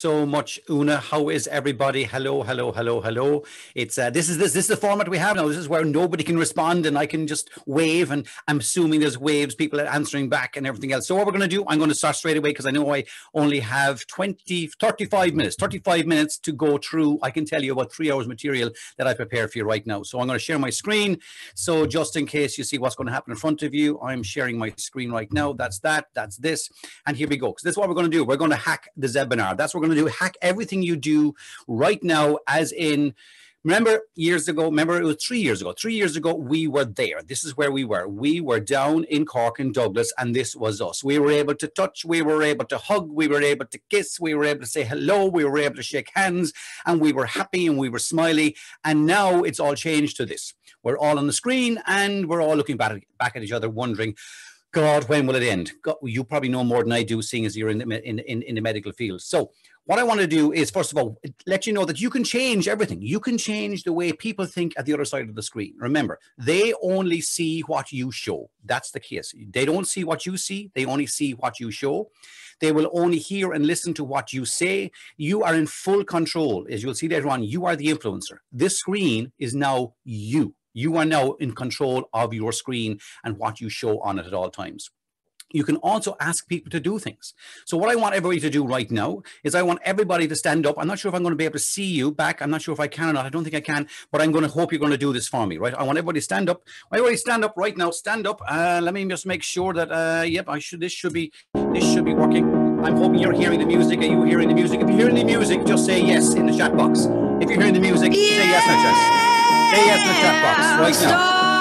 so much, Una. How is everybody? Hello, hello, hello, hello. It's this is the format we have now. This is where nobody can respond and I can just wave, and I'm assuming there's waves, people are answering back and everything else. So what we're going to do, I'm going to start straight away because I know I only have 35 minutes to go through. I can tell you about 3 hours material that I prepared for you right now. So I'm going to share my screen. So just in case you see what's going to happen in front of you, I'm sharing my screen right now. That's this. And here we go. So this is what we're going to do. We're going to hack the webinar. That's what we're going to do. Hack everything you do right now, as in, remember years ago, remember it was 3 years ago. 3 years ago, we were there. This is where we were. We were down in Cork and Douglas, and this was us. We were able to touch, we were able to hug, we were able to kiss, we were able to say hello, we were able to shake hands, and we were happy and we were smiley. And now it's all changed to this. We're all on the screen and we're all looking back at each other, wondering, God, when will it end? God, you probably know more than I do, seeing as you're in the medical field. So what I want to do is, first of all, let you know that you can change everything. You can change the way people think at the other side of the screen. Remember, they only see what you show. That's the case. They don't see what you see. They only see what you show. They will only hear and listen to what you say. You are in full control. As you'll see later on, you are the influencer. This screen is now you. You are now in control of your screen and what you show on it at all times. You can also ask people to do things. So what I want everybody to do right now is I want everybody to stand up. I'm not sure if I'm going to be able to see you back. I'm not sure if I can or not. I don't think I can, but I'm going to hope you're going to do this for me, right? I want everybody to stand up. Everybody stand up right now. Stand up. Let me just make sure that, yep, this should be working. I'm hoping you're hearing the music. Are you hearing the music? If you're hearing the music, just say yes in the chat box. If you're hearing the music, say yes in the chat. Say yes in the chat box right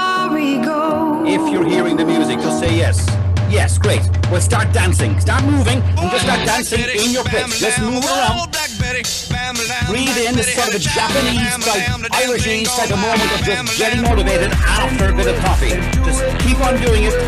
now. If you're hearing the music, just say yes. Yes, great. Well, start dancing. Start moving and just start dancing in your place. Just move around. Breathe in. This sort of a Japanese type, Irish type of moment of just getting motivated after a bit of coffee. Just keep on doing it.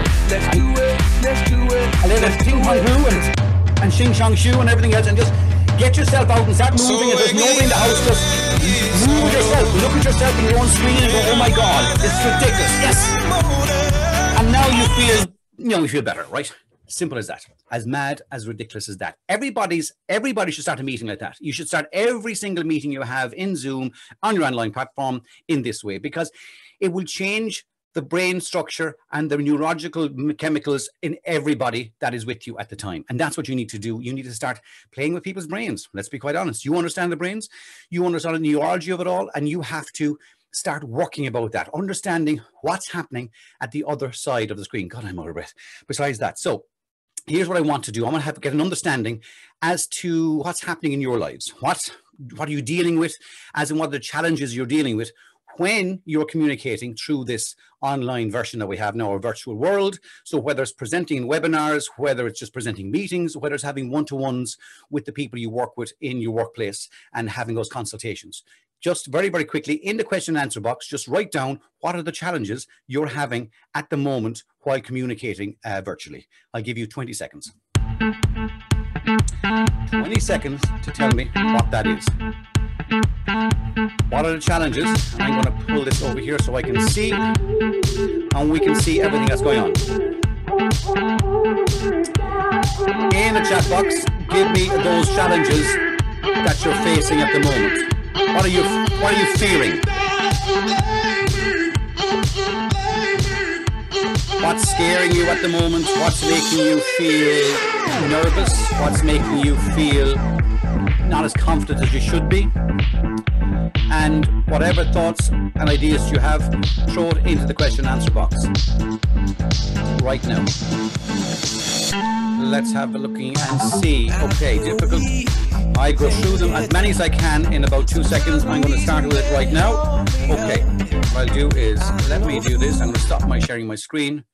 A little ting hong hu and shing shang shu and everything else, and just get yourself out and start moving. If there's nobody in the house, just move yourself. Look at yourself in your own screen and go, oh my God, it's ridiculous. Yes. And now you feel, you feel better, right? Simple as that. As mad, as ridiculous as that. Everybody should start a meeting like that. You should start every single meeting you have in Zoom on your online platform in this way, because it will change the brain structure and the neurological chemicals in everybody that is with you at the time. And that's what you need to do. You need to start playing with people's brains. Let's be quite honest. You understand the brains, you understand the neurology of it all, and you have to start working about that, understanding what's happening at the other side of the screen. God, I'm out of breath. Besides that, so here's what I want to do. I want to get an understanding as to what's happening in your lives. What are you dealing with, as in what are the challenges you're dealing with when you're communicating through this online version that we have now, our virtual world. So whether it's presenting in webinars, whether it's just presenting meetings, whether it's having one-to-ones with the people you work with in your workplace and having those consultations. Just very, very quickly in the question and answer box, just write down what are the challenges you're having at the moment while communicating virtually. I'll give you 20 seconds. 20 seconds to tell me what that is. What are the challenges? I'm going to pull this over here so I can see, and we can see everything that's going on. In the chat box, give me those challenges that you're facing at the moment. What are you fearing? What's scaring you at the moment? What's making you feel nervous? What's making you feel not as confident as you should be? And whatever thoughts and ideas you have, throw it into the question and answer box right now. Let's have a looking and see. Okay, difficult. I go through them as many as I can in about 2 seconds. I'm going to start with it right now. Okay, what I'll do is, let me do this. I'm going to stop my sharing my screen.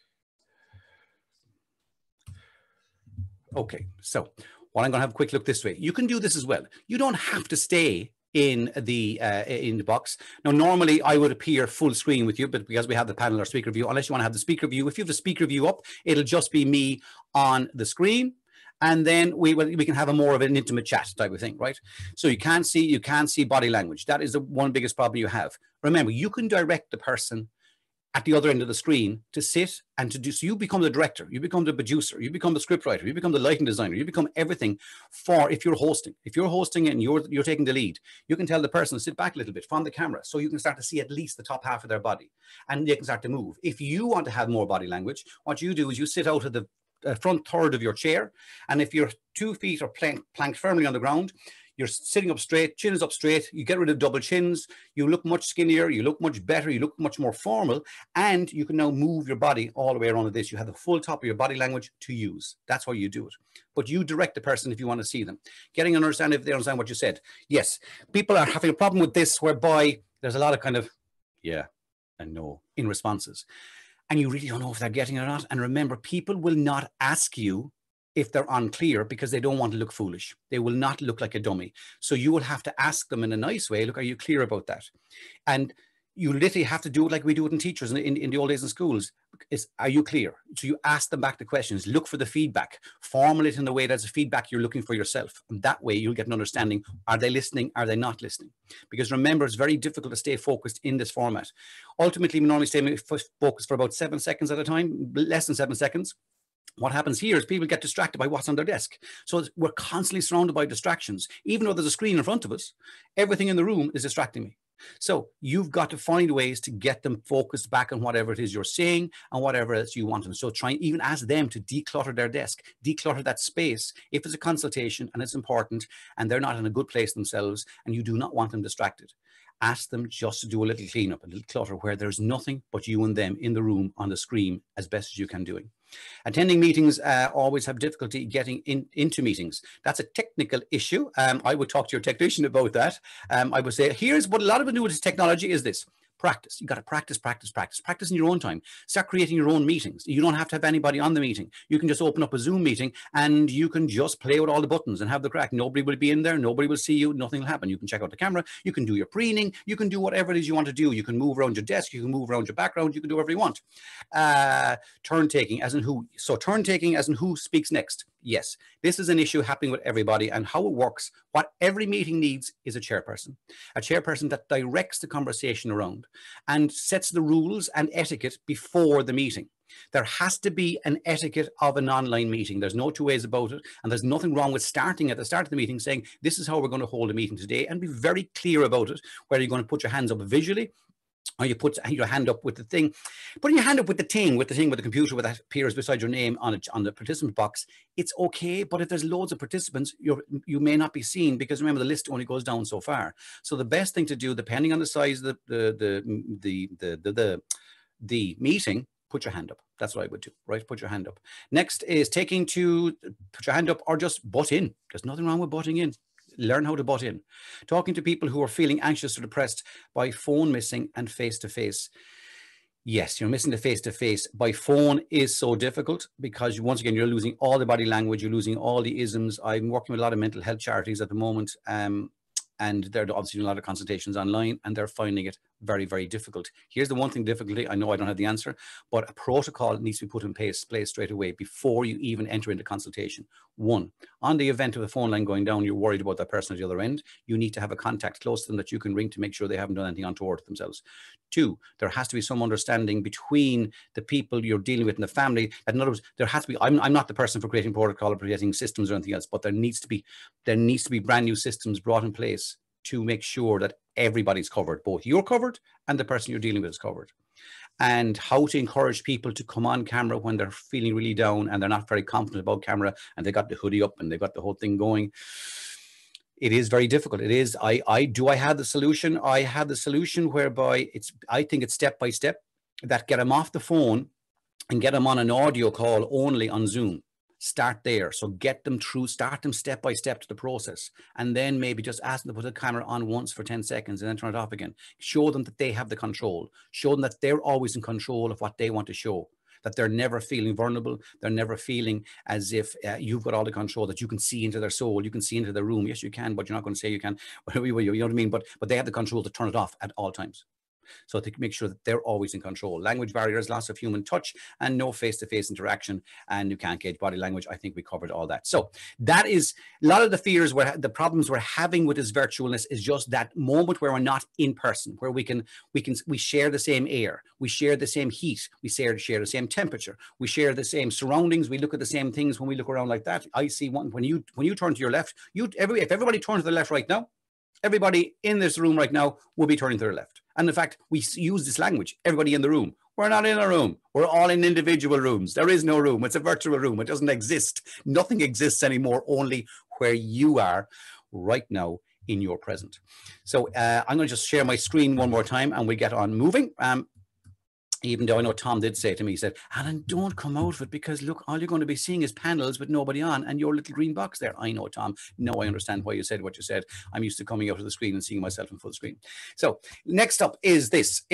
Okay, so what I'm going to have a quick look this way. You can do this as well. You don't have to stay in the box. Now, normally I would appear full screen with you, but because we have the panel or speaker view, unless you want to have the speaker view, if you have the speaker view up, it'll just be me on the screen. And then we can have a more of an intimate chat type of thing, right? So you can't see body language. That is the one biggest problem you have. Remember, you can direct the person at the other end of the screen to sit and to do. So you become the director, you become the producer, you become the scriptwriter, you become the lighting designer, you become everything for, if you're hosting. If you're hosting and you're taking the lead, you can tell the person to sit back a little bit from the camera so you can start to see at least the top half of their body and they can start to move. If you want to have more body language, what you do is you sit out of the front third of your chair, and if your 2 feet are planked firmly on the ground, you're sitting up straight, chin is up straight, you get rid of double chins, you look much skinnier, you look much better, you look much more formal, and you can now move your body all the way around this. You have the full top of your body language to use. That's how you do it. But you direct the person if you want to see them. Getting an understanding if they understand what you said. Yes, people are having a problem with this whereby there's a lot of kind of yeah and no in responses. And you really don't know if they're getting it or not. And remember, people will not ask you if they're unclear because they don't want to look foolish. They will not look like a dummy. So you will have to ask them in a nice way, look, are you clear about that? And you literally have to do it like we do it in teachers in the old days in schools. Are you clear? So you ask them back the questions, look for the feedback, formulate in a way that's a feedback you're looking for yourself. And that way you'll get an understanding, are they listening, are they not listening? Because remember, it's very difficult to stay focused in this format. Ultimately, we normally stay focused for about 7 seconds at a time, less than 7 seconds. What happens here is people get distracted by what's on their desk. So we're constantly surrounded by distractions. Even though there's a screen in front of us, everything in the room is distracting me. So you've got to find ways to get them focused back on whatever it is you're saying and whatever else you want them. So try and even ask them to declutter their desk, declutter that space. If it's a consultation and it's important and they're not in a good place themselves and you do not want them distracted, ask them just to do a little cleanup, a little clutter where there's nothing but you and them in the room on the screen as best as you can doing. Attending meetings always have difficulty getting into meetings. That's a technical issue. I would talk to your technician about that. I would say, here's what a lot of it do with this technology is this. Practice. You got to practice, practice, practice. Practice in your own time. Start creating your own meetings. You don't have to have anybody on the meeting. You can just open up a Zoom meeting and you can just play with all the buttons and have the crack. Nobody will be in there. Nobody will see you. Nothing will happen. You can check out the camera. You can do your preening. You can do whatever it is you want to do. You can move around your desk. You can move around your background. You can do whatever you want. Turn taking as in who. So turn taking as in who speaks next. Yes, this is an issue happening with everybody, and how it works. What every meeting needs is a chairperson that directs the conversation around and sets the rules and etiquette before the meeting. There has to be an etiquette of an online meeting. There's no two ways about it. And there's nothing wrong with starting at the start of the meeting saying, this is how we're going to hold a meeting today, and be very clear about it, whether you're going to put your hands up visually, or you put your hand up with the thing. Putting your hand up with the thing with the computer that appears beside your name on the participant box, it's okay. But if there's loads of participants, you may not be seen, because remember, the list only goes down so far. So the best thing to do, depending on the size of the meeting, put your hand up. That's what I would do, right? Put your hand up. Next is put your hand up or just butt in. There's nothing wrong with butting in. Learn how to butt in. Talking to people who are feeling anxious or depressed by phone missing and face-to-face. Yes, you're missing the face-to-face. By phone is so difficult because once again, you're losing all the body language. You're losing all the isms. I'm working with a lot of mental health charities at the moment. And they're obviously doing a lot of consultations online, and they're finding it very, very difficult. Here's the one thing difficulty. I know I don't have the answer, but a protocol needs to be put in place straight away before you even enter into consultation. One, on the event of the phone line going down, you're worried about that person at the other end. You need to have a contact close to them that you can ring to make sure they haven't done anything untoward themselves. Two, there has to be some understanding between the people you're dealing with in the family. In other words, there has to be, I'm not the person for creating protocol or creating systems or anything else, but there needs to be brand new systems brought in place to make sure that everybody's covered, both you're covered and the person you're dealing with is covered. And how to encourage people to come on camera when they're feeling really down and they're not very confident about camera and they got the hoodie up and they got the whole thing going. It is very difficult. It is. I have the solution. I have the solution whereby I think it's step by step, that get them off the phone and get them on an audio call only on Zoom. Start there. So get them through, start them step by step to the process. And then maybe just ask them to put the camera on once for 10 seconds and then turn it off again. Show them that they have the control. Show them that they're always in control of what they want to show. That they're never feeling vulnerable. They're never feeling as if you've got all the control, that you can see into their soul. You can see into their room. Yes, you can, but you're not going to say you can. You know what I mean? But they have the control to turn it off at all times. So to make sure that they're always in control. Language barriers, loss of human touch, and no face-to-face interaction, and you can't gauge body language. I think we covered all that. So that is a lot of the fears, the problems we're having with this virtualness is just that moment where we're not in person, where we share the same air, we share the same heat, we share the same temperature, we share the same surroundings, we look at the same things when we look around like that. I see one when you turn to your left, if everybody turned to the left right now, everybody in this room right now will be turning to their left. And in fact, we use this language, everybody in the room. We're not in a room. We're all in individual rooms. There is no room. It's a virtual room. It doesn't exist. Nothing exists anymore, only where you are right now in your present. So I'm going to just share my screen one more time and we get on moving. Even though I know Tom did say to me, he said, Alan, don't come out of it because look, all you're going to be seeing is panels with nobody on and your little green box there. I know, Tom. No, I understand why you said what you said. I'm used to coming out of the screen and seeing myself in full screen. So next up is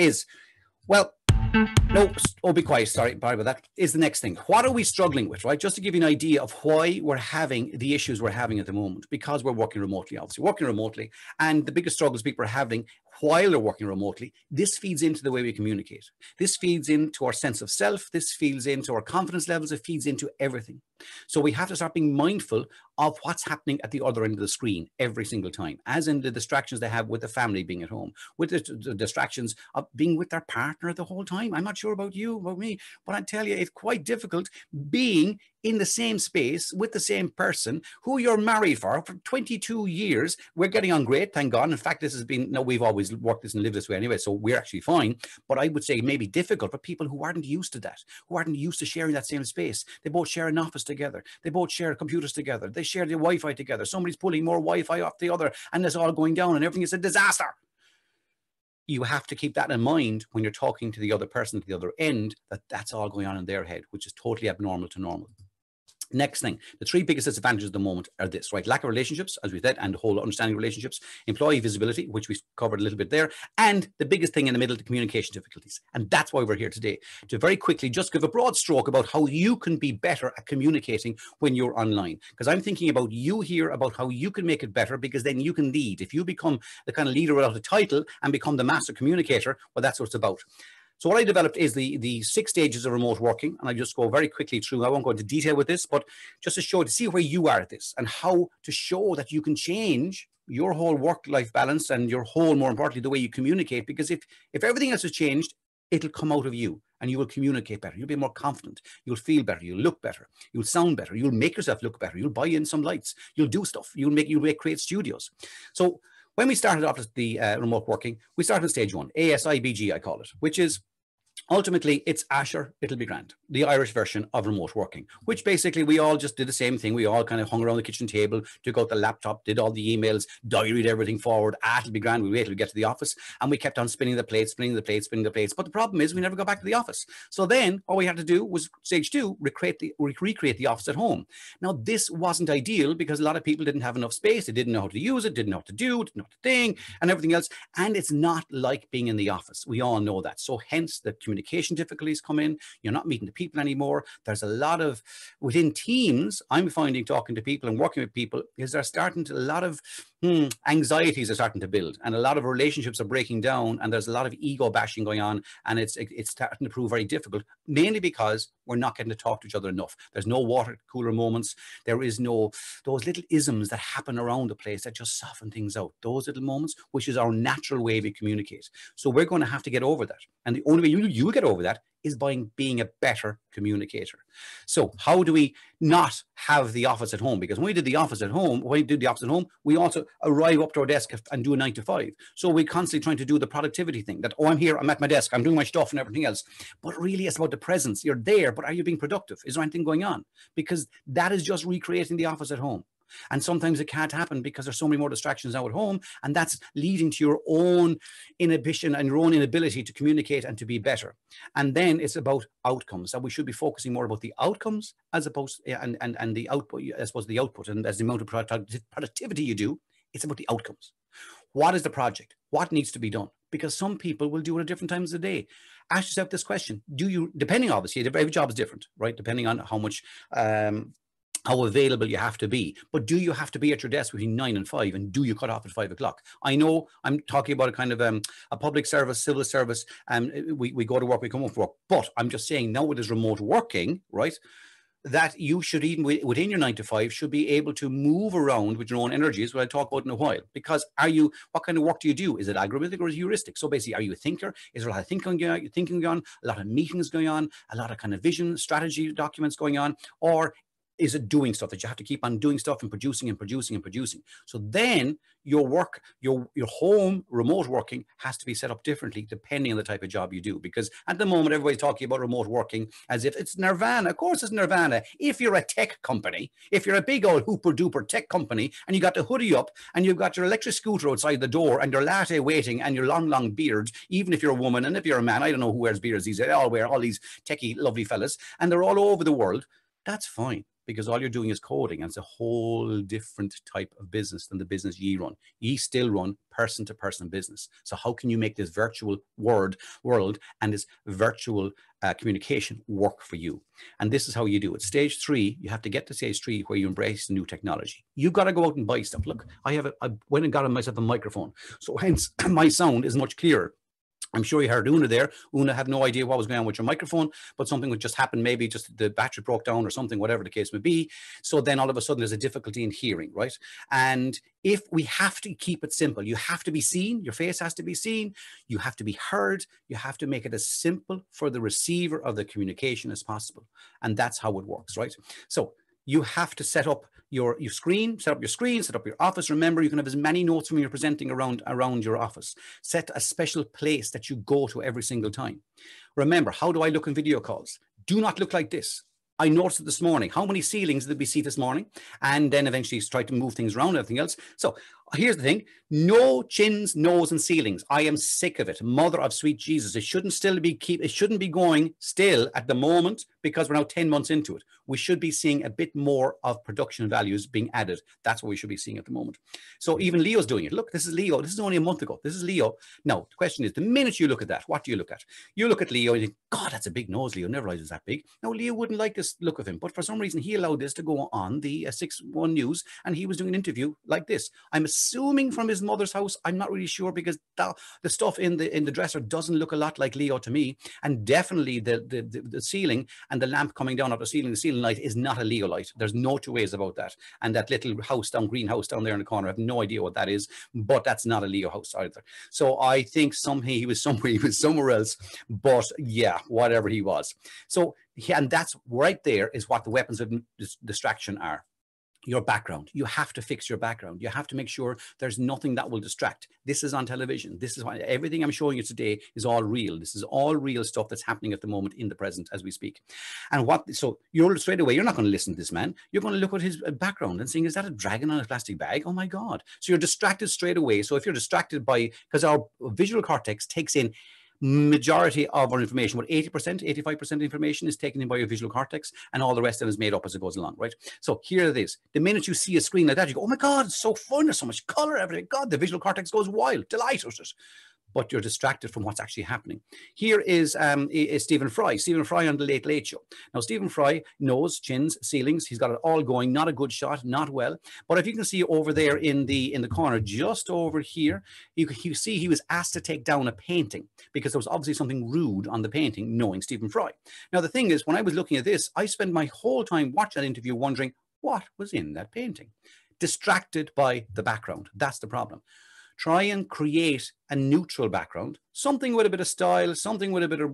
well, no, oh, be quiet. Sorry about that. Is the next thing. What are we struggling with, right? Just to give you an idea of why we're having the issues we're having at the moment, because we're working remotely, obviously working remotely. And the biggest struggles people are having while they're working remotely, this feeds into the way we communicate. This feeds into our sense of self. This feeds into our confidence levels. It feeds into everything. So we have to start being mindful of what's happening at the other end of the screen every single time, as in the distractions they have with the family being at home, with the distractions of being with their partner the whole time. I'm not sure about you, about me, but I tell you, it's quite difficult being in the same space with the same person who you're married for 22 years. We're getting on great, thank God. In fact, this has been, no, we've always worked this and lived this way anyway, so we're actually fine. But I would say maybe difficult for people who aren't used to that, who aren't used to sharing that same space. They both share an office together. They both share computers together. They share the Wi-Fi together. Somebody's pulling more Wi-Fi off the other and it's all going down and everything is a disaster. You have to keep that in mind when you're talking to the other person at the other end, that that's all going on in their head, which is totally abnormal to normal. Next thing, the three biggest disadvantages at the moment are this, right? Lack of relationships, as we said, and the whole understanding relationships, employee visibility, which we covered a little bit there, and the biggest thing in the middle, the communication difficulties. And that's why we're here today, to very quickly just give a broad stroke about how you can be better at communicating when you're online. Because I'm thinking about you here, about how you can make it better, because then you can lead. If you become the kind of leader without a title and become the master communicator, well, that's what it's about. So what I developed is the 6 stages of remote working, and I just go very quickly through. I won't go into detail with this, but just to see where you are at this and how to show that you can change your whole work-life balance and your whole, more importantly, the way you communicate. Because if everything else has changed, it'll come out of you and you will communicate better. You'll be more confident. You'll feel better. You'll look better. You'll sound better. You'll make yourself look better. You'll buy in some lights. You'll do stuff. You'll create studios. So when we started off the remote working, we started in stage 1, ASIBG, I call it, which is ultimately, it's Asher, it'll be grand, the Irish version of remote working, which basically we all just did the same thing. We all kind of hung around the kitchen table, took out the laptop, did all the emails, diaried everything forward. It'll be grand. We wait till we get to the office. And we kept on spinning the plates. But the problem is we never got back to the office. So then all we had to do was stage 2, recreate the office at home. Now, this wasn't ideal because a lot of people didn't have enough space. They didn't know how to use it, didn't know what to do, didn't know what to think, and everything else. And it's not like being in the office. We all know that. So hence the communication difficulties come in. You're not meeting the people anymore. There's a lot of, within teams, I'm finding, talking to people and working with people, is they're starting to, a lot of anxieties are starting to build and a lot of relationships are breaking down and there's a lot of ego bashing going on and it's starting to prove very difficult, mainly because we're not getting to talk to each other enough. There's no water cooler moments. There is no, those little isms that happen around the place that just soften things out. Those little moments, which is our natural way we communicate. So we're going to have to get over that. And the only way you get over that is by being a better communicator. So how do we not have the office at home? Because when we did the office at home, we also arrive up to our desk and do a 9 to 5. So we're constantly trying to do the productivity thing that, oh, I'm here, I'm at my desk, I'm doing my stuff and everything else. But really it's about the presence. You're there, but are you being productive? Is there anything going on? Because that is just recreating the office at home. And sometimes it can't happen because there's so many more distractions now at home, and that's leading to your own inhibition and your own inability to communicate and to be better. And then it's about outcomes, that we should be focusing more about the outcomes as opposed and the output, I suppose the output, and as the amount of productivity you do, it's about the outcomes. What is the project? What needs to be done? Because some people will do it at different times of the day. Ask yourself this question: do you, depending obviously, every job is different, right? Depending on how much how available you have to be. But do you have to be at your desk between 9 and 5? And do you cut off at 5 o'clock? I know I'm talking about a kind of a public service, civil service, and we go to work, we come home from work. But I'm just saying now with this remote working, right, that you should, even within your 9 to 5, should be able to move around with your own energies, what I'll talk about in a while. Because what kind of work do you do? Is it algorithmic or is it heuristic? So basically, are you a thinker? Is there a lot of thinking going on, a lot of meetings going on, a lot of kind of vision, strategy documents going on? Or is it doing stuff that you have to keep on doing stuff and producing and producing and producing? So then your work, your home remote working has to be set up differently depending on the type of job you do. Because at the moment, everybody's talking about remote working as if it's nirvana. Of course it's nirvana. If you're a tech company, if you're a big old hooper duper tech company and you got the hoodie up and you've got your electric scooter outside the door and your latte waiting and your long beards, even if you're a woman and if you're a man, I don't know who wears beards these days, they all wear, all these techie lovely fellas, and they're all over the world, that's fine. Because all you're doing is coding, and it's a whole different type of business than the business ye run. Ye still run person-to-person business. So how can you make this virtual world and this virtual communication work for you? And this is how you do it. Stage 3, you have to get to stage 3 where you embrace the new technology. You've got to go out and buy stuff. Look, I went and got myself a microphone. So hence my sound is much clearer. I'm sure you heard Una there. Una had no idea what was going on with your microphone, but something would just happen. Maybe just the battery broke down or something, whatever the case may be. So then all of a sudden there's a difficulty in hearing, right? And if we have to keep it simple, you have to be seen. Your face has to be seen. You have to be heard. You have to make it as simple for the receiver of the communication as possible. And that's how it works, right? So you have to set up your screen, set up your office. Remember, you can have as many notes when you're presenting around your office. Set a special place that you go to every single time. Remember, how do I look in video calls? Do not look like this. I noticed it this morning. How many ceilings did we see this morning? And then eventually try to move things around and everything else. So here's the thing. No chins, nose, and ceilings. I am sick of it. Mother of sweet Jesus. It shouldn't be going still at the moment because we're now 10 months into it. We should be seeing a bit more of production values being added. That's what we should be seeing at the moment. So even Leo's doing it. Look, this is Leo. This is only a month ago. This is Leo. Now, the question is, the minute you look at that, what do you look at? You look at Leo and you think, God, that's a big nose, Leo. Never realized it was that big. Now, Leo wouldn't like this look of him, but for some reason, he allowed this to go on the 6-1 News, and he was doing an interview like this. I'm assuming from his mother's house. I'm not really sure because the stuff in the dresser doesn't look a lot like Leo to me, and definitely the ceiling and the lamp coming down off the ceiling light is not a Leo light. There's no two ways about that. And that little greenhouse down there in the corner, I have no idea what that is, but that's not a Leo house either. So I think he was somewhere else, but yeah, whatever he was. So and that's right there is what the weapons of distraction are. Your background. You have to fix your background. You have to make sure there's nothing that will distract. This is on television. This is why everything I'm showing you today is all real. This is all real stuff that's happening at the moment in the present as we speak. And so you're straight away, you're not going to listen to this man. You're going to look at his background and saying, is that a dragon on a plastic bag? Oh my God. So you're distracted straight away. So if you're distracted because our visual cortex takes in majority of our information, what 80%, 85% information is taken in by your visual cortex, and all the rest of it is made up as it goes along, right? So here it is. The minute you see a screen like that, you go, oh my God, it's so fun. There's so much color, everything. God, the visual cortex goes wild, delighted with it. But you're distracted from what's actually happening. Here is Stephen Fry. Stephen Fry on the Late Late Show. Now, Stephen Fry knows chins, ceilings. He's got it all going. Not a good shot, not well. But if you can see over there in the corner, just over here, you see he was asked to take down a painting because there was obviously something rude on the painting, knowing Stephen Fry. Now, the thing is, when I was looking at this, I spent my whole time watching that interview wondering what was in that painting. Distracted by the background. That's the problem. Try and create a neutral background, something with a bit of style, something with a bit of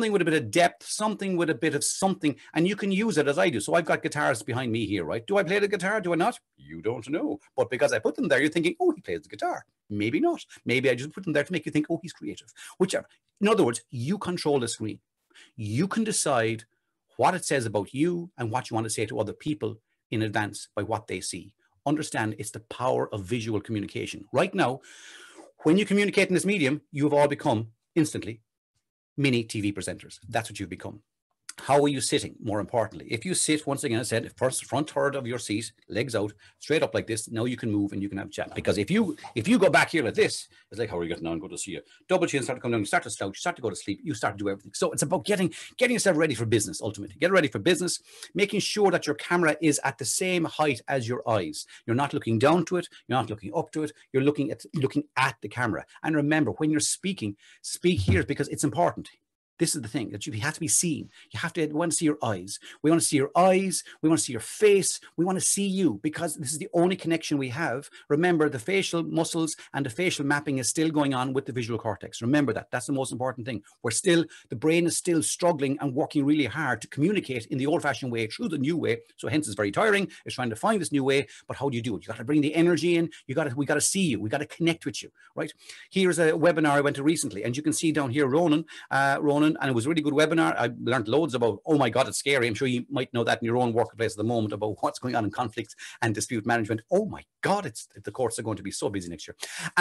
depth, something with a bit of something, and you can use it as I do. So I've got guitars behind me here, right? Do I play the guitar? Do I not? You don't know. But because I put them there, you're thinking, oh, he plays the guitar. Maybe not. Maybe I just put them there to make you think, oh, he's creative. Whichever. In other words, you control the screen. You can decide what it says about you and what you want to say to other people in advance by what they see. Understand it's the power of visual communication. Right now, when you communicate in this medium, you have all become instantly mini TV presenters. That's what you've become. How are you sitting? More importantly, if you sit, once again, I said, first front third of your seat, legs out, straight up like this. Now you can move and you can have a chat. Because if you go back here like this, it's like, how are you getting on? Good to see you. Double chin, start to come down, you start to slouch, you start to go to sleep, you start to do everything. So it's about getting yourself ready for business. Ultimately, get ready for business, making sure that your camera is at the same height as your eyes. You're not looking down to it. You're not looking up to it. You're looking at the camera. And remember, when you're speaking, speak here because it's important. This is the thing that you have to be seen. You have to want to see your eyes. We want to see your eyes. We want to see your face. We want to see you because this is the only connection we have. Remember, the facial muscles and the facial mapping is still going on with the visual cortex. Remember that. That's the most important thing. The brain is still struggling and working really hard to communicate in the old-fashioned way through the new way. So hence it's very tiring. It's trying to find this new way. But how do you do it? You got to bring the energy in. We got to see you. We got to connect with you, right? Here's a webinar I went to recently, and you can see down here Ronan, and it was a really good webinar. I learned loads about, oh my God, it's scary. I'm sure you might know that in your own workplace at the moment about what's going on in conflict and dispute management. Oh my God, the courts are going to be so busy next year.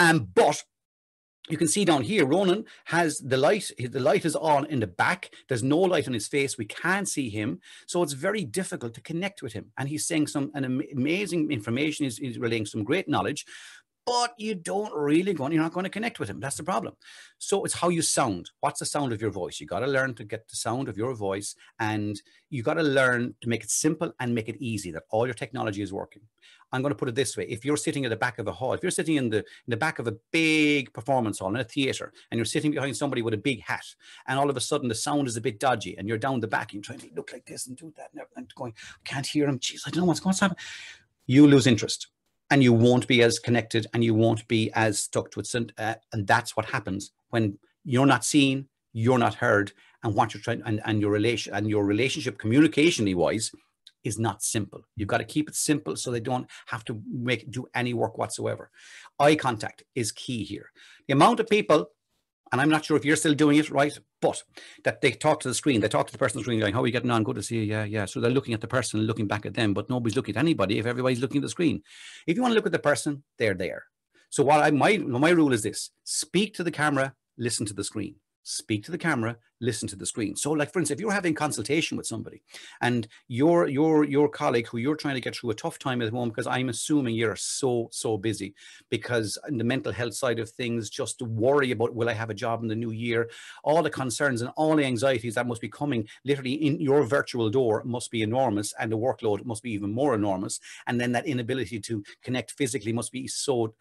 But you can see down here, Ronan has the light. The light is on in the back. There's no light on his face. We can't see him. So it's very difficult to connect with him. And he's saying amazing information. He's relaying some great knowledge. But you're not going to connect with him. That's the problem. So it's how you sound. What's the sound of your voice? You got to learn to get the sound of your voice, and you got to learn to make it simple and make it easy, that all your technology is working. I'm going to put it this way. If you're sitting at the back of a hall, if you're sitting in the back of a big performance hall in a theater, and you're sitting behind somebody with a big hat, and all of a sudden the sound is a bit dodgy, and you're down the back, and you're trying to look like this and do that, and going, I can't hear him. Jeez, I don't know what's going to happen. You lose interest. And you won't be as connected, and you won't be as stuck to it. And that's what happens when you're not seen, you're not heard, and what you're trying, and your relationship, communicationally wise, is not simple. You've got to keep it simple so they don't have to do any work whatsoever. Eye contact is key here. The amount of people, and I'm not sure if you're still doing it right, but that they talk to the screen, they talk to the person on the screen, going, how are you getting on? Good to see you. Yeah, yeah. So they're looking at the person and looking back at them, but nobody's looking at anybody if everybody's looking at the screen. If you want to look at the person, they're there. So my rule is this: speak to the camera, listen to the screen. Speak to the camera, listen to the screen. So like, for instance, if you're having consultation with somebody and your colleague who you're trying to get through a tough time at the moment, because I'm assuming you're so busy, because in the mental health side of things, just to worry about, will I have a job in the new year? All the concerns and all the anxieties that must be coming literally in your virtual door must be enormous, and the workload must be even more enormous. And then that inability to connect physically must be so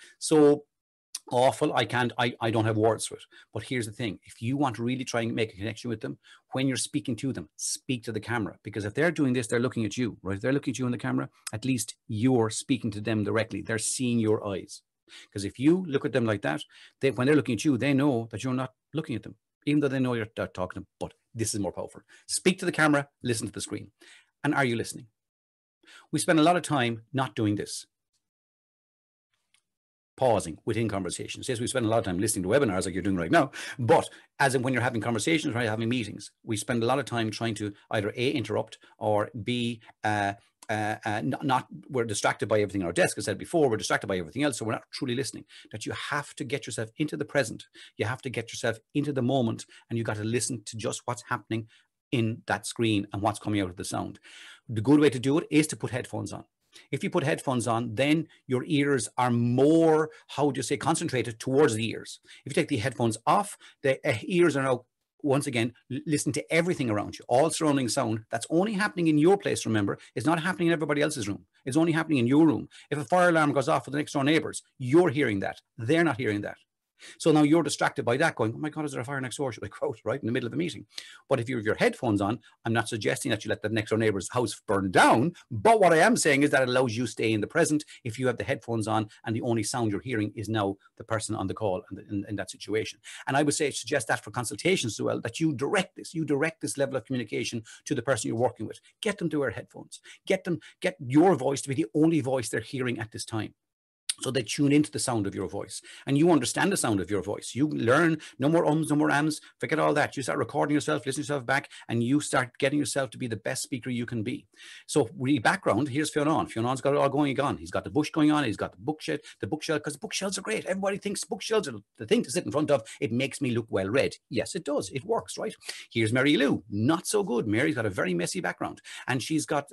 awful. I don't have words for it. But here's the thing: if you want to really try and make a connection with them, when you're speaking to them, speak to the camera, because if they're doing this, they're looking at you, right? If they're looking at you in the camera, at least you're speaking to them directly. They're seeing your eyes. Because if you look at them like that, when they're looking at you, they know that you're not looking at them, even though they know you're talking to them. But this is more powerful. Speak to the camera, listen to the screen. And are you listening? We spend a lot of time not doing this. Pausing within conversations. Yes, we spend a lot of time listening to webinars like you're doing right now, but as in when you're having conversations, right, having meetings, we spend a lot of time trying to either A, interrupt, or B, we're distracted by everything on our desk. As I said before, we're distracted by everything else, so we're not truly listening. That you have to get yourself into the present. You have to get yourself into the moment, and you got to listen to just what's happening in that screen and what's coming out of the sound. The good way to do it is to put headphones on. If you put headphones on, then your ears are more, concentrated towards the ears. If you take the headphones off, the ears are now, once again, listen to everything around you, all surrounding sound. That's only happening in your place, remember. It's not happening in everybody else's room. It's only happening in your room. If a fire alarm goes off for the next door neighbors, you're hearing that. They're not hearing that. So now you're distracted by that, going, oh my God, is there a fire next door? Should I go out, right in the middle of a meeting? But if you have your headphones on, I'm not suggesting that you let the next door neighbor's house burn down. But what I am saying is that it allows you to stay in the present if you have the headphones on and the only sound you're hearing is now the person on the call in that situation. And I would suggest that for consultations as well, that you direct this level of communication to the person you're working with. Get them to wear headphones. Get your voice to be the only voice they're hearing at this time. So they tune into the sound of your voice, and you understand the sound of your voice. You learn no more ums, no more ams, forget all that. You start recording yourself, listening to yourself back, and you start getting yourself to be the best speaker you can be. So background, here's Fionn. Fionn's got it all going on. He's got the bush going on. He's got the bookshelf, because bookshelves are great. Everybody thinks bookshelves are the thing to sit in front of. It makes me look well read. Yes, it does. It works, right? Here's Mary Lou. Not so good. Mary's got a very messy background, and she's got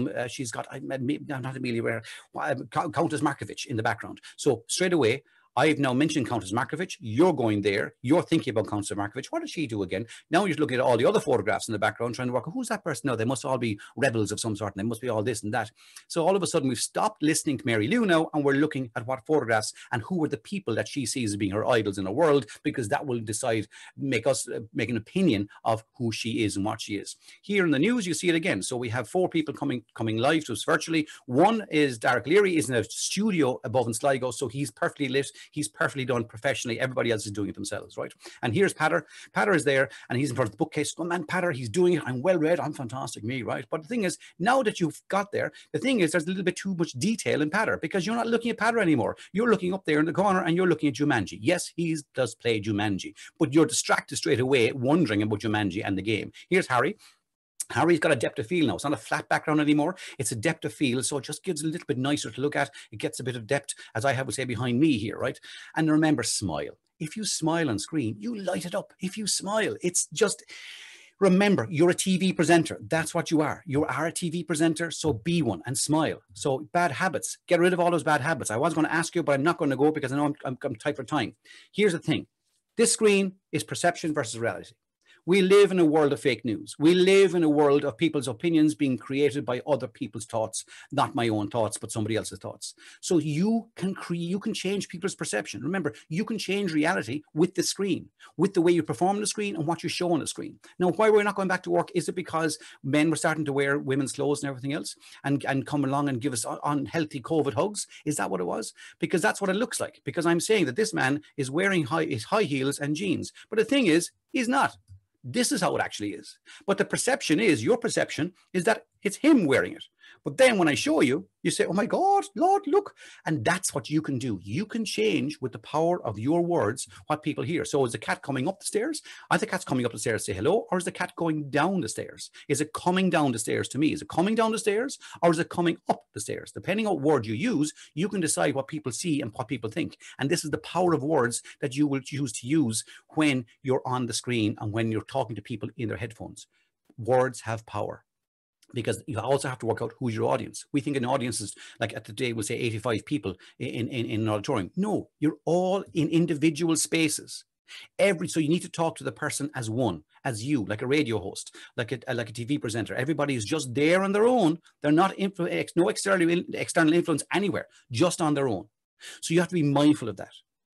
not Amelia, Countess Markovich in the background. So straight away, I've now mentioned Countess Markovich. You're going there. You're thinking about Countess Markovich. What did she do again? Now you're looking at all the other photographs in the background, trying to work out who's that person. No, they must all be rebels of some sort, and they must be all this and that. So all of a sudden, we've stopped listening to Mary Lou now, and we're looking at what photographs and who are the people that she sees as being her idols in the world, because that will make us make an opinion of who she is and what she is. Here in the news, you see it again. So we have 4 people coming live to us virtually. One is Derek Leary, is in a studio above in Sligo, so he's perfectly lit. He's perfectly done professionally. Everybody else is doing it themselves, right? And here's Patter. Patter is there, and he's in front of the bookcase. Oh man, Patter, he's doing it. I'm well read. I'm fantastic, me, right? But the thing is, now that you've got there, the thing is, there's a little bit too much detail in Patter, because you're not looking at Patter anymore. You're looking up there in the corner, and you're looking at Jumanji. Yes, he does play Jumanji, but you're distracted straight away, wondering about Jumanji and the game. Here's Harry. Harry's got a depth of field now. It's not a flat background anymore. It's a depth of field, so it just gives a little bit nicer to look at. It gets a bit of depth, as I would say, behind me here, right? And remember, smile. If you smile on screen, you light it up. If you smile, it's just... Remember, you're a TV presenter. That's what you are. You are a TV presenter, so be one and smile. So bad habits. Get rid of all those bad habits. I was going to ask you, but I'm not going to go because I know I'm tight for time. Here's the thing. This screen is perception versus reality. We live in a world of fake news. We live in a world of people's opinions being created by other people's thoughts, not my own thoughts, but somebody else's thoughts. So you can change people's perception. Remember, you can change reality with the screen, with the way you perform on the screen and what you show on the screen. Now, why we're not going back to work, is it because men were starting to wear women's clothes and everything else and come along and give us unhealthy COVID hugs? Is that what it was? Because that's what it looks like. Because I'm saying that this man is wearing his high heels and jeans. But the thing is, he's not. This is how it actually is. But the perception is, your perception is that it's him wearing it. But then when I show you, you say, oh my God, Lord, look. And that's what you can do. You can change with the power of your words what people hear. So is the cat coming up the stairs? Are the cats coming up the stairs to say hello? Or is the cat going down the stairs? Is it coming down the stairs to me? Is it coming down the stairs? Or is it coming up the stairs? Depending on what word you use, you can decide what people see and what people think. And this is the power of words that you will choose to use when you're on the screen and when you're talking to people in their headphones. Words have power. Because you also have to work out who's your audience. We think an audience is like, at the day we'll say 85 people in an auditorium. No, you're all in individual spaces. So you need to talk to the person as one, as you, like a radio host, like a TV presenter. Everybody is just there on their own. They're not no external influence anywhere, just on their own. So you have to be mindful of that.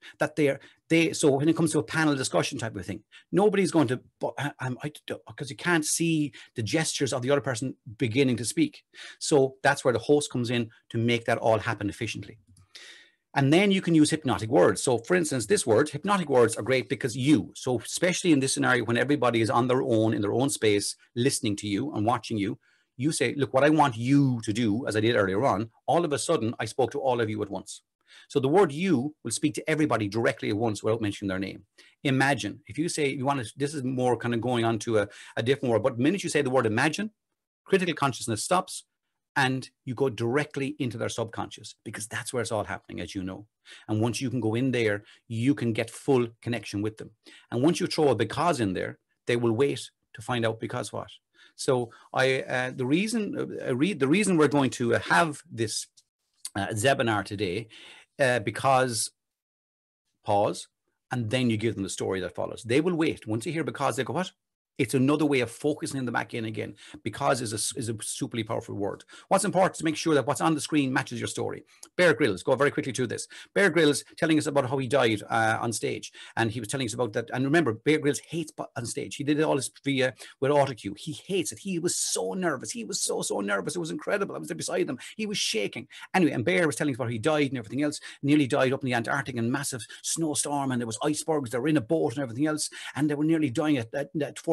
So when it comes to a panel discussion type of thing, nobody's going to, because you can't see the gestures of the other person beginning to speak. So that's where the host comes in to make that all happen efficiently. And then you can use hypnotic words. So for instance, this word, hypnotic words are great because so especially in this scenario, when everybody is on their own, in their own space, listening to you and watching you, you say, look, what I want you to do, as I did earlier on, all of a sudden, I spoke to all of you at once. So the word you will speak to everybody directly at once without mentioning their name. Imagine, if you say you want to, this is more kind of going on to a different word, but the minute you say the word imagine, critical consciousness stops and you go directly into their subconscious, because that's where it's all happening, as you know. And once you can go in there, you can get full connection with them. And once you throw a because in there, they will wait to find out because what. So the reason we're going to have this webinar today, because pause, and then you give them the story that follows. They will wait. Once you hear because, they go, what? It's another way of focusing them back in again, because is a superly powerful word. What's important is to make sure that what's on the screen matches your story. Bear Grylls, go very quickly through this. Bear Grylls telling us about how he died on stage, and he was telling us about that. And remember, Bear Grylls hates on stage. He did all this with autocue. He hates it. He was so nervous. He was so nervous. It was incredible. I was there beside him. He was shaking. Anyway, and Bear was telling us about how he died and everything else. Nearly died up in the Antarctic in a massive snowstorm, and there was icebergs. They were in a boat and everything else, and they were nearly dying at 4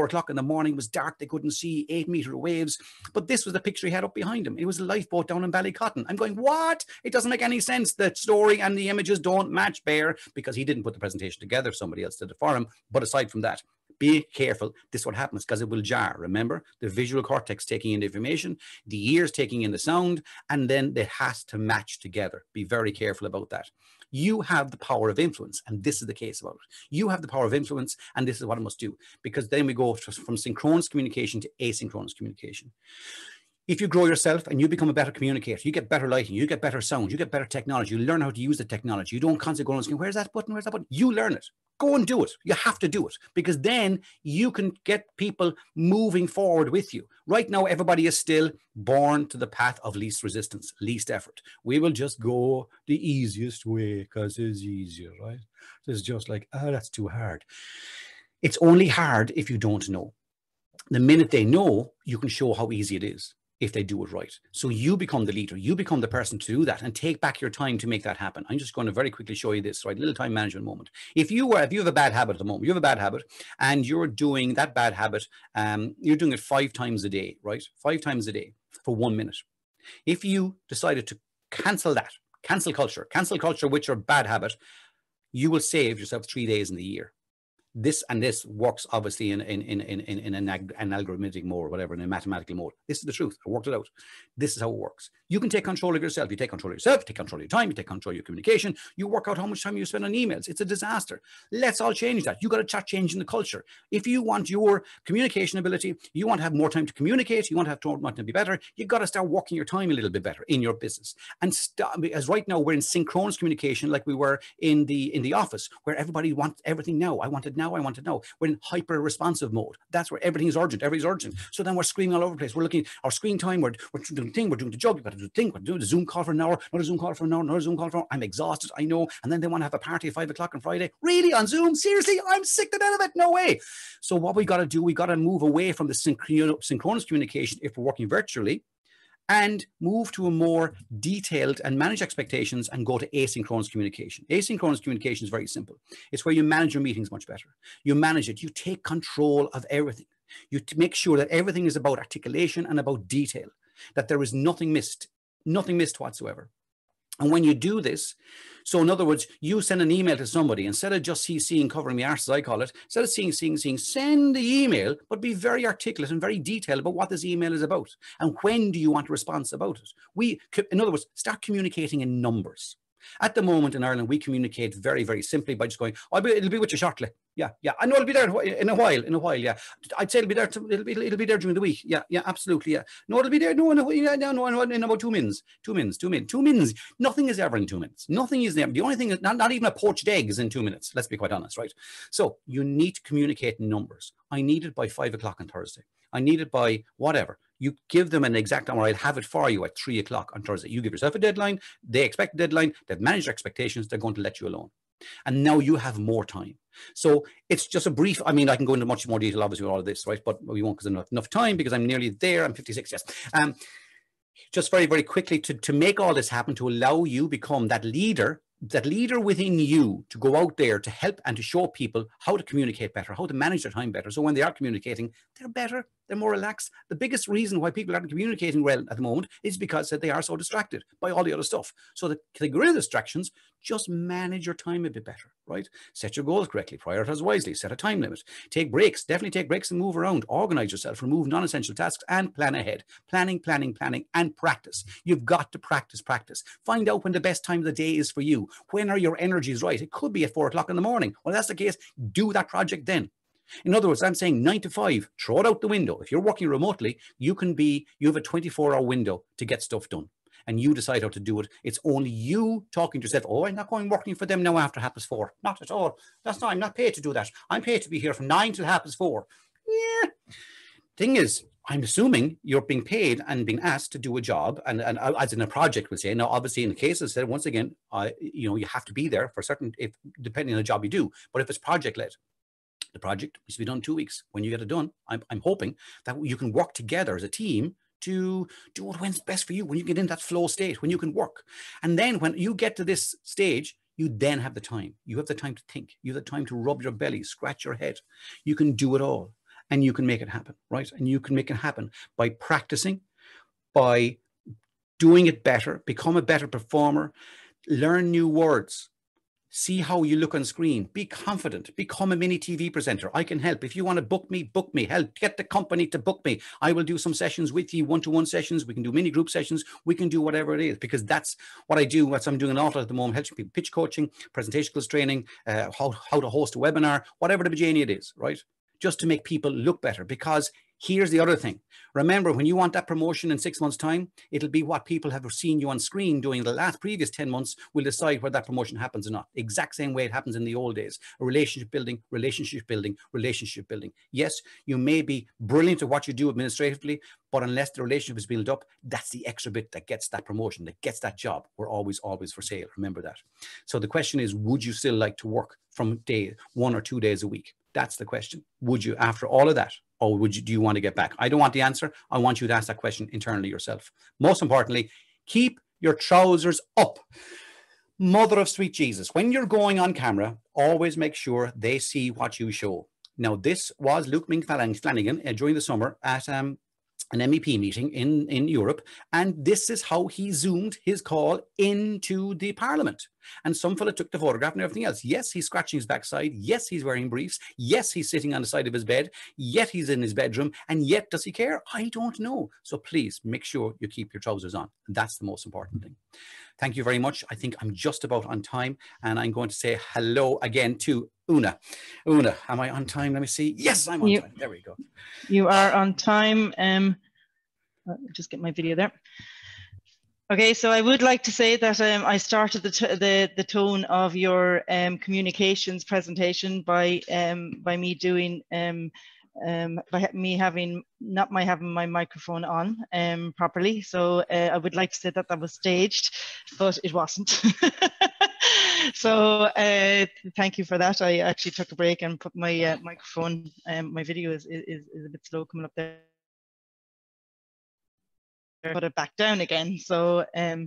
o'clock in the morning, it was dark, they couldn't see 8-meter waves. But this was the picture he had up behind him. It was a lifeboat down in Ballycotton. I'm going, what? It doesn't make any sense. The story and the images don't match, Bear, because he didn't put the presentation together. Somebody else did it for him. But aside from that, be careful. This is what happens, because it will jar. Remember, the visual cortex taking in the information, the ears taking in the sound, and then it has to match together. Be very careful about that. You have the power of influence, and this is the case about it. You have the power of influence, and this is what I must do, because then we go from synchronous communication to asynchronous communication. If you grow yourself and you become a better communicator, you get better lighting, you get better sound, you get better technology, you learn how to use the technology. You don't constantly go and say, where's that button? Where's that button? You learn it. Go and do it. You have to do it, because then you can get people moving forward with you. Right now, everybody is still born to the path of least resistance, least effort. We will just go the easiest way because it's easier, right? It's just like, oh, that's too hard. It's only hard if you don't know. The minute they know, you can show how easy it is if they do it right. So you become the leader, you become the person to do that, and take back your time to make that happen. I'm just going to very quickly show you this, right? Little time management moment. If you have a bad habit at the moment, you have a bad habit, and you're doing that bad habit, you're doing it 5 times a day, right? 5 times a day for 1 minute. If you decided to cancel that, cancel culture with your bad habit, you will save yourself 3 days in the year. This works obviously in an algorithmic mode or whatever, in a mathematical mode. This is the truth. I worked it out. This is how it works. You can take control of yourself. You take control of yourself, take control of your time, you take control of your communication. You work out how much time you spend on emails. It's a disaster. Let's all change that. You got to start changing the culture. If you want your communication ability, you want to have more time to communicate, you want to have more time to be better, you got to start working your time a little bit better in your business. And as right now we're in synchronous communication, like we were in the office, where everybody wants everything now. I want it now. I want it now. We're in hyper responsive mode. That's where everything is urgent. Everything's urgent. So then we're screaming all over the place. We're looking at our screen time. We're doing the thing. We're doing the job. You've got to do the thing. We're doing the Zoom call for an hour. Another Zoom call for an hour. Another Zoom call for an hour. I'm exhausted. I know. And then they want to have a party at 5 o'clock on Friday. Really? On Zoom? Seriously? I'm sick to death of it. No way. So what we got to do, we got to move away from the synchronous communication if we're working virtually, and move to a more detailed and manage expectations and go to asynchronous communication. Asynchronous communication is very simple. It's where you manage your meetings much better. You manage it. You take control of everything. You make sure that everything is about articulation and about detail, that there is nothing missed whatsoever. And when you do this, so in other words, you send an email to somebody, instead of just seeing covering the arse, as I call it, instead of seeing, send the email, but be very articulate and very detailed about what this email is about. And when do you want a response about it? In other words, start communicating in numbers. At the moment in Ireland, we communicate very, very simply by just going, it'll be with you shortly. Yeah. I know it'll be there in a while. Yeah. I'd say it'll be there. It'll be there during the week. Yeah, absolutely. Yeah. No, it'll be there. No, in about 2 minutes. 2 minutes. 2 minutes. 2 minutes. Nothing is ever in 2 minutes. Nothing is there. The only thing is not even a poached egg is in 2 minutes. Let's be quite honest, right? So you need to communicate in numbers. I need it by 5 o'clock on Thursday. I need it by whatever. You give them an exact number. I'll have it for you at 3 o'clock on Thursday. You give yourself a deadline. They expect a deadline. They've managed their expectations. They're going to let you alone. And now you have more time. So it's just a brief, I can go into much more detail, obviously, with all of this, right? But we won't, because there's enough time, because I'm nearly there. I'm 56, yes. Just very, very quickly, to make all this happen, to allow you become that leader within you, to go out there to help and to show people how to communicate better, how to manage their time better. So when they are communicating, they're better, they're more relaxed. The biggest reason why people aren't communicating well at the moment is because they are so distracted by all the other stuff. So to get rid of distractions, just manage your time a bit better, right? Set your goals correctly, prioritize wisely, set a time limit, take breaks, definitely take breaks and move around, organize yourself, remove non-essential tasks, and plan ahead. Planning, and practice. You've got to practice. Find out when the best time of the day is for you. When are your energies right? It could be at 4 o'clock in the morning. Well, that's the case. Do that project then. In other words, I'm saying 9 to 5, throw it out the window. If you're working remotely, you have a 24-hour window to get stuff done. And you decide how to do it. It's only you talking to yourself, I'm not going working for them now after 4:30. Not at all. I'm not paid to do that. I'm paid to be here from 9 till 4:30. Yeah. Thing is, I'm assuming you're being paid and being asked to do a job, and as in a project, we'll say. Now, obviously, in the cases said, once again, you have to be there for certain, depending on the job you do. But if it's project-led, the project needs to be done in 2 weeks. When you get it done, I'm hoping that you can work together as a team to do what's best for you, when you get in that flow state, when you can work. And then when you get to this stage, you then have the time. You have the time to think. You have the time to rub your belly, scratch your head. You can do it all. and you can make it happen, right? And you can make it happen by practicing, by doing it better, become a better performer, learn new words, see how you look on screen, be confident, become a mini TV presenter. I can help. If you want to book me, help, get the company to book me. I will do some sessions with you, one-to-one sessions. We can do mini group sessions. We can do whatever it is, because that's what I do. What I'm doing an awful lot at the moment, helping people pitch coaching, presentation skills training, how to host a webinar, whatever the bajania it is, right? Just to make people look better. Because here's the other thing. Remember, when you want that promotion in 6 months' time, it'll be what people have seen you on screen doing the previous 10 months will decide whether that promotion happens or not. Exact same way it happens in the old days. Relationship building, relationship building, relationship building. Yes, you may be brilliant at what you do administratively, but unless the relationship is built up, that's the extra bit that gets that promotion, that gets that job. We're always for sale. Remember that. So the question is, would you still like to work from day 1 or 2 days a week? That's the question. Would you, after all of that, or do you want to get back? I don't want the answer. I want you to ask that question internally yourself. Most importantly, keep your trousers up. Mother of sweet Jesus, when you're going on camera, always make sure they see what you show. Now, this was Luke Flanagan during the summer at an MEP meeting in Europe, and this is how he zoomed his call into the parliament. And some fella took the photograph and everything else. Yes, he's scratching his backside. Yes, he's wearing briefs. Yes, he's sitting on the side of his bed. Yet he's in his bedroom. And yet, does he care? I don't know. So please make sure you keep your trousers on. That's the most important thing. Thank you very much. I think I'm just about on time, and I'm going to say hello again to Una. Una, am I on time? Let me see. Yes, I'm on time. There we go. You are on time. Just get my video there. Okay, so I would like to say that I started the tone of your communications presentation by me doing by me having having my microphone on properly. So I would like to say that that was staged, but it wasn't. So thank you for that. I actually took a break and put my microphone. My video is a bit slow coming up there. Put it back down again. So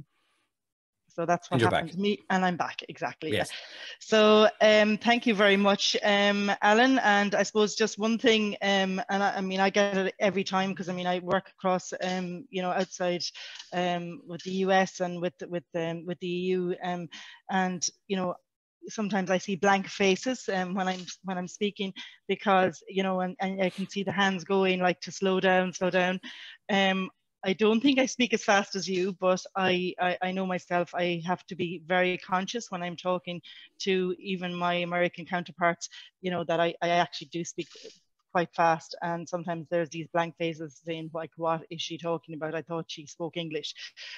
so that's what happened to me, and I'm back. Exactly. Yes. So thank you very much, Alan. And I suppose just one thing, and I mean, I get it every time, because I mean, I work across, you know, outside with the US and with the EU, and you know, sometimes I see blank faces when I'm speaking, because you know, and I can see the hands going like to slow down, slow down. I don't think I speak as fast as you, but I know myself, I have to be very conscious when I'm talking to even my American counterparts, you know, that I actually do speak quite fast. And sometimes there's these blank faces saying, like, what is she talking about? I thought she spoke English.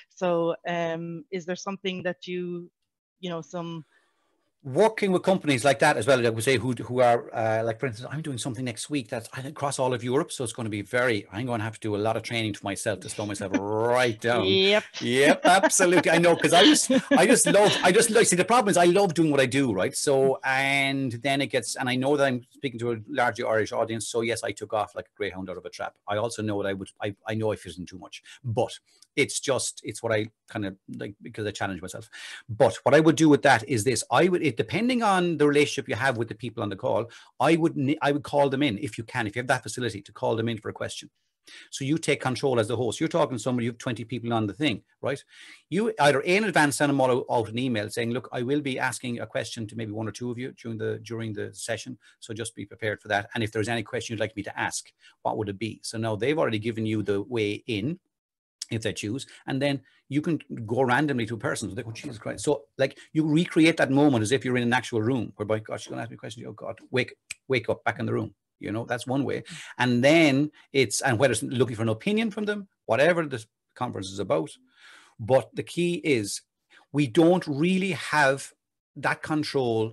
So is there something that you know, some... Working with companies like that as well, like we say, who are like, for instance, I'm doing something next week that's across all of Europe, so it's going to be I'm going to have to do a lot of training to myself to slow myself right down. Yep, absolutely. I know, because I just love. See, the problem is I love doing what I do, right? So, and then it gets, and I know that I'm speaking to a largely Irish audience, so yes, I took off like a greyhound out of a trap. I also know that I know I fit in too much, but it's what I kind of like, because I challenge myself. But what I would do with that is this: depending on the relationship you have with the people on the call, I would call them in if you have that facility to call them in for a question. So you take control as the host. You're talking to somebody, you have 20 people on the thing, right? You either in advance send them all out an email saying, look, I will be asking a question to maybe one or two of you during the session. So just be prepared for that. And if there's any question you'd like me to ask, what would it be? So now they've already given you the way in, if they choose, and then you can go randomly to a person. So they go, Jesus Christ. So like you recreate that moment as if you're in an actual room, whereby, gosh, she's going to ask me a question. Oh God, wake up, back in the room. You know, that's one way. And then and whether it's looking for an opinion from them, whatever the conference is about. But the key is we don't really have that control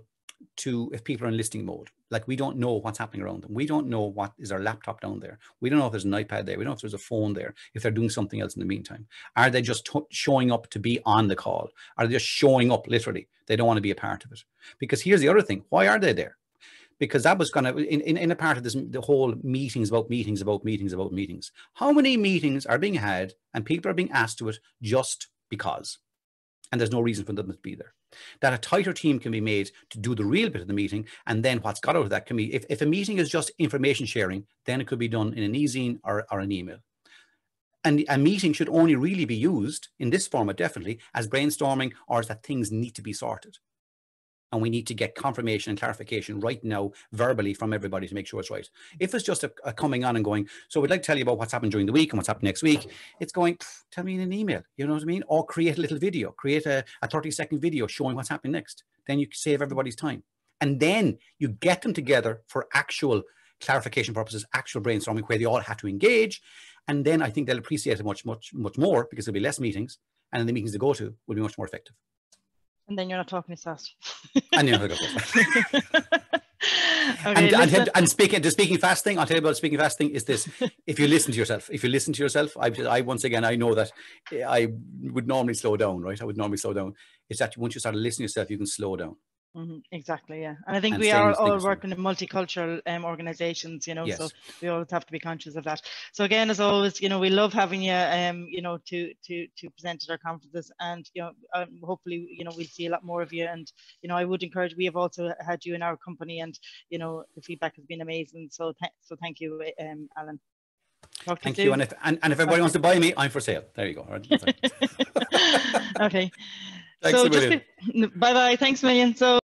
if people are in listening mode. Like, we don't know what's happening around them. We don't know what is their laptop down there. We don't know if there's an iPad there. We don't know if there's a phone there, if they're doing something else in the meantime. Are they just showing up to be on the call? Are they just showing up literally? They don't want to be a part of it. Because here's the other thing. Why are they there? Because that was going to, in a part of this, the whole meetings about meetings about meetings about meetings. How many meetings are being had and people are being asked to it just because? And there's no reason for them to be there. that a tighter team can be made to do the real bit of the meeting. And then what's got out of that can be, if a meeting is just information sharing, then it could be done in an e-zine or an email. And a meeting should only really be used in this format, definitely, as brainstorming or as that things need to be sorted. And we need to get confirmation and clarification right now, verbally, from everybody to make sure it's right. If it's just a coming on and going, so we'd like to tell you about what's happened during the week and what's happened next week, it's going, tell me in an email, you know what I mean? Or create a little video, create a 30-second video showing what's happening next. Then you save everybody's time. And then you get them together for actual clarification purposes, actual brainstorming, where they all have to engage. And then I think they'll appreciate it much, much, much more, because there'll be less meetings, and then the meetings they go to will be much more effective. And then you're not talking as fast. And you're not talking as fast. Okay, and speaking fast thing, I'll tell you about speaking fast thing is this: if you listen to yourself, I once again, I know that I would normally slow down, right? I would normally slow down. It's that once you start listening to yourself, you can slow down. Exactly, yeah. And I think we are all working in multicultural organizations, you know, yes. So we always have to be conscious of that. So again, as always, you know, we love having you, you know, to present at our conferences, and, you know, hopefully, you know, we'll see a lot more of you. And, you know, I would encourage, we have also had you in our company, and, you know, the feedback has been amazing. So thank you, Alan. Thank you. And if everybody wants to buy me, I'm for sale. There you go. Right. Okay. Thanks so bye-bye. Thanks a million. So